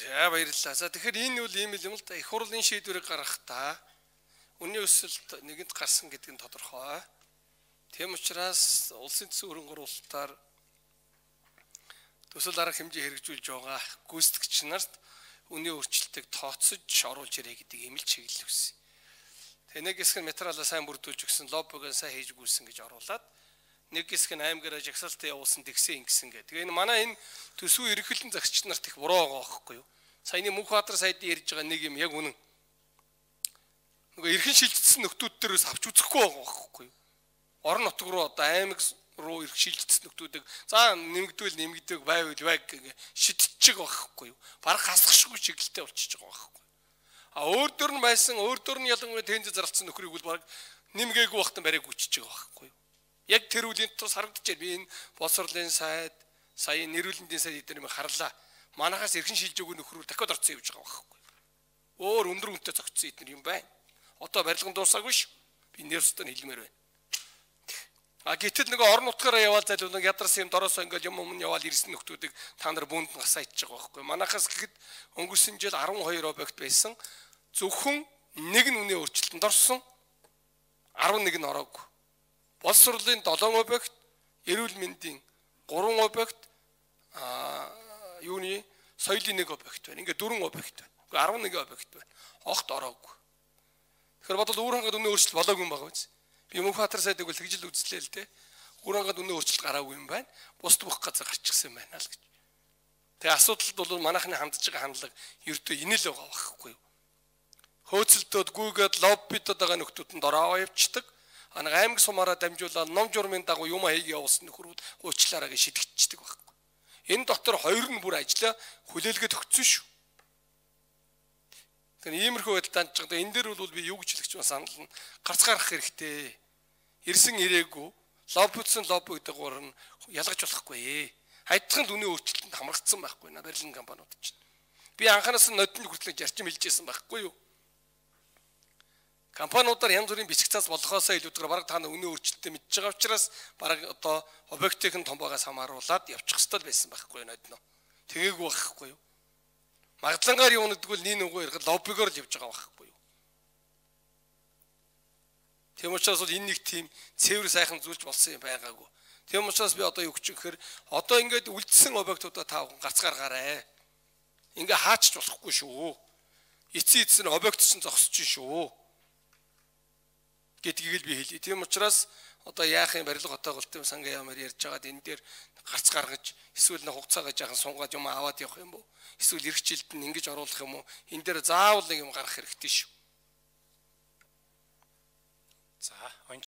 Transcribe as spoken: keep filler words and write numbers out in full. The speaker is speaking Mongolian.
За баярлалаа. За тэгэхээр энэ үл ийм юм л да их хурлын шийдвэрийг гаргахтаа үнийн өсөлт нэгэнд гарсан гэдэг нь тодорхой. Тийм учраас улсын төсвийн хөрөнгө оруулалтаар төсөл арга хэмжээ хэрэгжүүлж байгаа гүйцэтгэгч нарт үнийн өөрчлөлтийг тооцож оруулж ирээ гэдэг ийм л чиглэл өгсөн. Тэгээ нэг хэсэг нь материалаа сайн бүрдүүлж өгсөн, лоббыг сайн хийж гүйсэн гэж оруулаад нэг хэсэг нь аймагаараа жагсаалтаа явуулсан тэгсэн ингэсэн гэдэг. Тэгээ энэ манай энэ төсвийн ерөнхийлөн загсч нарт их буруу байгаа байхгүй юу? Саяны Мөнхбаатар сайдын ярьж байгаа нэг юм яг үнэн. Нөгөө эрхэн шилжсэн нөхдүүд дээрээс авч үзэхгүй байгаа байхгүй юу? Орон нутг руу одоо аймаг руу эрх шилжсэн нөхдүүдийг за нэмэгдвэл нэмэгдэг байвал байг гэ шидчих байхгүй юу? Бараг хасахшгүй чиглэлтэй болчихж байгаа байхгүй юу? А өөр дөр нь байсан, өөр дөр нь ялангуяа тэнцээ зарлцсан нөхрийг бол бараг нэмгээгүй бахтан барайг үчиж байгаа байхгүй юу? Яг тэр үлийн тус харагдчихэв. Би энэ боловсролын сайд, сая нэрвэлэндийн сайд эдгээр юм харлаа. Манахаас эрхэн шилж өгөх нөхрүүд дахиад орцсон явж байгаа байхгүй. Өөр өндөр үнэтэй зогцсон эдгээр юм байна. Одоо барилгын дуусаагүй ш. Би нэрвстэн хэлмээр байна. А гэтэл нөгөө орон нутгаараа яваал зайлуу нэг ядарсан юм дороосоо ингээл юм өмнө яваал ирсэн нөхдүүдийг та нар бүүнд нь гасаа ичж байгаа байхгүй. Манахаас гэхэд өнгөрсөн жил арван хоёр объект байсан. Зөвхөн нэг нь үнийн өөрчлөлтөнд орсон. арван нэг нь ороогүй. Боловсролын долоон объект, эрүүл мэндийн гурван объект, а юуны соёлын нэг объект байна. Ингээ дөрвөн объект байна. Уу арван нэг объект байна. Огт ороогүй. Тэгэхээр бодвол үүр хангад үнийн өөрчлөлт болоогүй юм байгаа биз. Би Мөнхбаатар сайдыг бол тэгжил үзлээ л дээ. Үүр хангад үнийн өөрчлөлт гараагүй юм байна. Бусд бүх газар гарчихсан юм байна л гэж. Тэгээ асуудалд бол манайхны хандж байгаа хандлага ердөө энэ л байгаа байхгүй юу. Хөөцөлтөд гүйгээд лоббитод байгаа нөхдүүдэнд ороо явчихдаг. А нэг аймаг сумаараа дамжуулаад ном журмын дагуу юм хаяг явуулсан нөхрүүд уучлаараа гэж шидэгчдэг байхгүй. Энэ дотор хоёр нь бүр ажиллаа хүлээлгээд өгсөн шүү. Тэгэхээр иймэрхүү байдал данж байгаа. Энэ дээр бол би юу гэж хэлэх чинь санал нь гарц гарах хэрэгтэй. Ирсэн ирээгүй лоббитсон лобби гэдэг гур нь ялгаж болохгүй. Хайдхан дүний өөрчлөлтөнд хамрагдсан байхгүй наа барилгын компаниуд чинь. Би анханаас нь нодны хүртэл зарчим хэлжсэн байхгүй юу? Компаниудаар янз бүрийн бичиг цаас болгохоосоо илүүтэйгээр бараг та үнийн өөрчлөлтөд мэдж байгаа учраас бараг одоо объектын том байгаас хамааруулаад явчих ёстой байсан байхгүй нодно. Тэгээгүй байхгүй юу? Магадлангаар юу нэгдгүүл нин үгүй ярих лоббигоор л явж байгаа байхгүй юу? Тийм учраас бол энэ нэг тийм цэвэр сайхан зүйлж болсон юм байгаагүй. Тийм учраас би одоо юу гэж гэхээр одоо ингээд үлдсэн объектуудаа та бүхэн гарц гаргаарай. Ингээ хаачч болохгүй шүү. Эцсийн эцэс нь объект чинь зогсож шүү. Гэдгийг л би хэлье. Тийм учраас одоо яах юм барилга хотоо голтын сангийн яамаар ярьж байгаад энэ дээр гарц гаргаж эсвэл нэг хугацаагаа жаахан сунгаад юм аваад явах юм уу? Эсвэл эх жилд нь ингэж оруулах юм уу? Энэ дээр заавал нэг юм гарах хэрэгтэй шүү. За